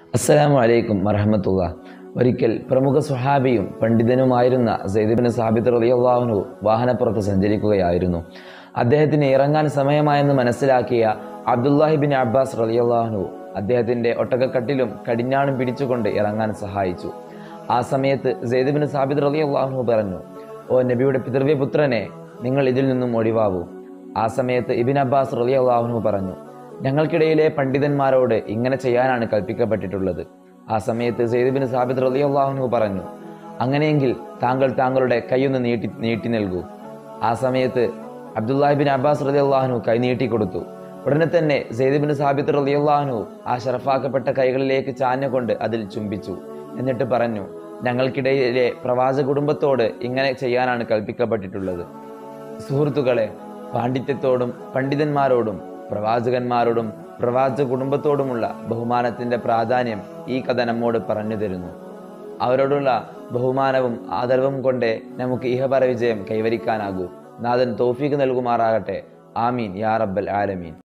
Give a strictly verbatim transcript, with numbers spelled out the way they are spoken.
അസ്സലാമു അലൈക്കും വറഹ്മത്തുള്ളാ. ഒരിക്കൽ പ്രമുഖ സ്വഹാബിയും പണ്ഡിതനുമായിരുന്ന സെയ്ദ് ഇബ്നു സാബിത്ത് റളിയല്ലാഹു അൻഹു വാഹനപ്പുറത്ത് സഞ്ചരിക്കുകയായിരുന്നു. അദ്ദേഹത്തിന് ഇറങ്ങാൻ സമയമായെന്ന് മനസ്സിലാക്കിയ അബ്ദുല്ലാഹി ഇബ്നു അബ്ബാസ് റളിയല്ലാഹു അൻഹു അദ്ദേഹത്തിന്റെ ഒട്ടകക്കട്ടിലും കടിഞ്ഞാണും പിടിച്ചുകൊണ്ട് ഇറങ്ങാൻ സഹായിച്ചു. ആ സമയത്ത് സെയ്ദ് ഇബ്നു സാബിത്ത് റളിയല്ലാഹു അൻഹു പറഞ്ഞു, "ഓ നബിയുടെ പിതൃവ്യപുത്രനെ, നിങ്ങൾ ഇതിൽ നിന്നും ഒഴിവാവൂ." ആ സമയത്ത് ഇബ്നു അബ്ബാസ് റളിയല്ലാഹു അൻഹു പറഞ്ഞു, "ഞങ്ങൾക്കിടയിലെ പണ്ഡിതന്മാരോട് ഇങ്ങനെ ചെയ്യാനാണ് കൽപ്പിക്കപ്പെട്ടിട്ടുള്ളത്." ആ സമയത്ത് സെയ്ദ് ഇബ്നു സാബിത്ത് റളിയല്ലാഹു അൻഹു പറഞ്ഞു, "അങ്ങനെയെങ്കിൽ താങ്കൾ താങ്കളുടെ കൈയൊന്ന് നീട്ടി നീട്ടി നൽകൂ." ആ സമയത്ത് അബ്ദുല്ലാഹി ഇബ്നു അബ്ബാസ് റളിയല്ലാഹു അൻഹു കൈ നീട്ടിക്കൊടുത്തു. ഉടനെ തന്നെ സെയ്ദ് ഇബ്നു സാബിത്ത് റളിയല്ലാഹു അൻഹു ആ ശറഫാക്കപ്പെട്ട കൈകളിലേക്ക് ചാഞ്ഞുകൊണ്ട് അതിൽ ചുംബിച്ചു. എന്നിട്ട് പറഞ്ഞു, "ഞങ്ങൾക്കിടയിലെ പ്രവാചക കുടുംബത്തോട് ഇങ്ങനെ ചെയ്യാനാണ് കൽപ്പിക്കപ്പെട്ടിട്ടുള്ളത്." സുഹൃത്തുക്കളെ, പാണ്ഡിത്യത്തോടും പണ്ഡിതന്മാരോടും പ്രവാചകന്മാരോടും പ്രവാചക കുടുംബത്തോടുമുള്ള ബഹുമാനത്തിന്റെ പ്രാധാന്യം ഈ കഥ നമ്മോട് പറഞ്ഞു തരുന്നു. അവരോടുള്ള ബഹുമാനവും ആദരവും കൊണ്ടേ നമുക്ക് ഇഹപര വിജയം കൈവരിക്കാനാകൂ. നാഥൻ തൗഫീഖ് നൽകുമാറാകട്ടെ. ആമീൻ യാ റബ്ബൽ ആലമീൻ.